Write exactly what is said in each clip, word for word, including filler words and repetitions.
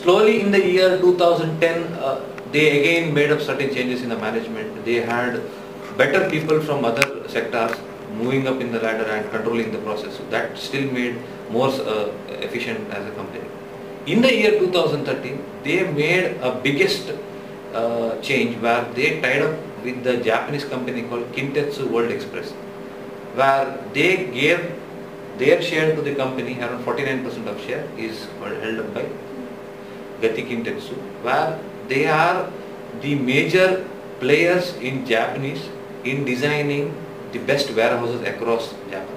slowly in the year two thousand ten, uh, they again made up certain changes in the management. They had better people from other sectors moving up in the ladder and controlling the process. So that still made more uh, efficient as a company. In the year two thousand thirteen, they made a biggest uh, change where they tied up with the Japanese company called Kintetsu World Express, where they gave their share to the company. Around forty-nine percent of share is held up by Gati Kintetsu, where they are the major players in Japanese in designing the best warehouses across Japan.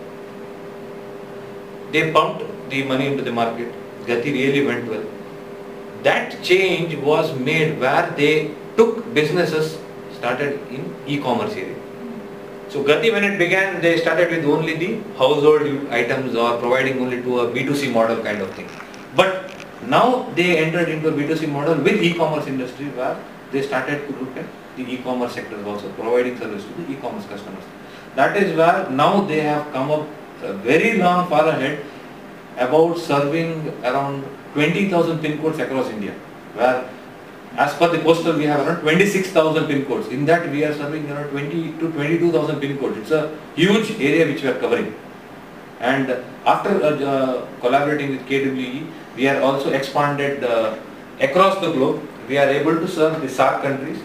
They pumped the money into the market. Gati really went well. That change was made where they took businesses started in e-commerce area. So Gati, when it began, they started with only the household items or providing only to a B two C model kind of thing. But now they entered into a B two C model with e-commerce industry, where they started to look at the e-commerce sector also, providing service to the e-commerce customers. That is where now they have come up very long far ahead about serving around twenty thousand pin codes across India, where as per the postal we have around twenty-six thousand pin codes. In that we are serving around twenty to twenty-two thousand pin codes. It's a huge area which we are covering. And after uh, uh, collaborating with K W E, we are also expanded uh, across the globe. We are able to serve the SAARC countries.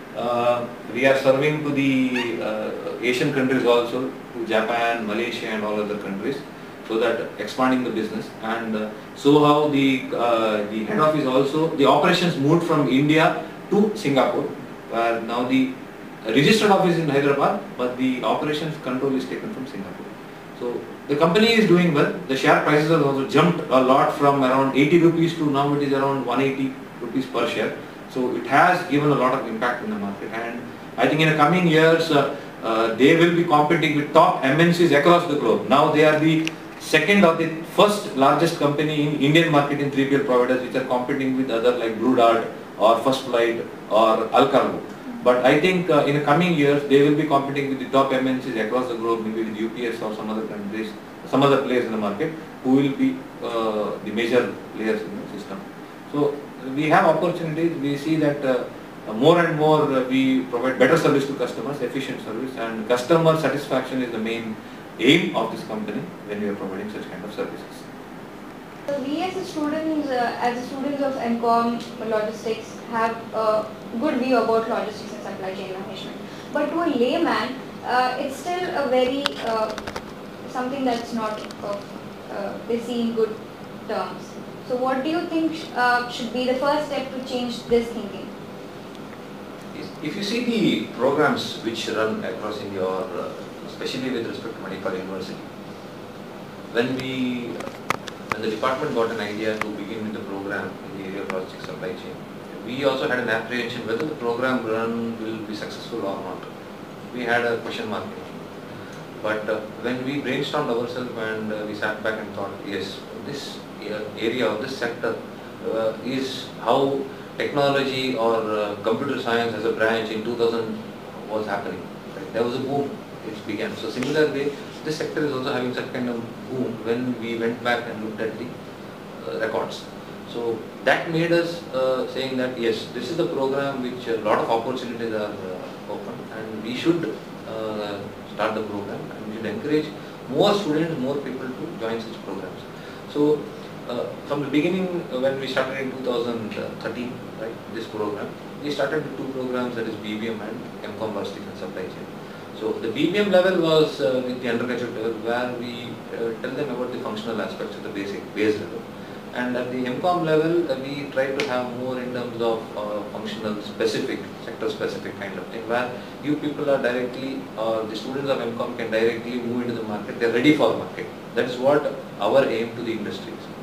Uh, we are serving to the uh, Asian countries also, to Japan, Malaysia and all other countries, so that expanding the business. And uh, so how the, uh, the head office also, the operations moved from India to Singapore, where now the registered office is in Hyderabad, but the operations control is taken from Singapore. So the company is doing well. The share prices have also jumped a lot from around eighty rupees to now it is around one hundred eighty rupees per share. So it has given a lot of impact in the market, and I think in the coming years uh, uh, they will be competing with top M N Cs across the globe. Now they are the second or the first largest company in Indian market in three P L providers, which are competing with other like Blue Dart or First Flight or Alcargo. But I think uh, in the coming years they will be competing with the top M N Cs across the globe, maybe with U P S or some other countries, some other players in the market who will be uh, the major players in the system. So we have opportunities. We see that uh, more and more uh, we provide better service to customers, efficient service, and customer satisfaction is the main aim of this company when we are providing such kind of services. So we as a students, uh, as a students of M Com Logistics have a good view about logistics and supply chain management. But to a layman, uh, it's still a very uh, something that's not uh, uh, they see in good terms. So what do you think sh uh, should be the first step to change this thinking? If you see the programs which run across India, or uh, especially with respect to Manipal University, when we, when the department got an idea to begin with the program in the area of logistics supply chain, we also had an apprehension whether the program run will be successful or not. We had a question mark. But uh, when we brainstormed ourselves and uh, we sat back and thought, yes, this area of this sector uh, is how technology or uh, computer science as a branch in two thousand was happening. Right? There was a boom, it began. So similarly, this sector is also having such kind of boom when we went back and looked at the uh, records. So that made us uh, saying that yes, this is the program which a lot of opportunities are uh, open, and we should uh, start the program, and we should encourage more students, more people to join such programs. So uh, from the beginning, uh, when we started in two thousand thirteen, right, this program, we started with two programs, that is B B M and M Com Logistics and Supply Chain. So the B B M level was uh, with the undergraduate level, where we uh, tell them about the functional aspects of the basic base level. And at the M Com level, uh, we try to have more in terms of uh, functional specific, sector specific kind of thing, where you people are directly, or uh, the students of M Com can directly move into the market, they are ready for market. That is what our aim to the industry is.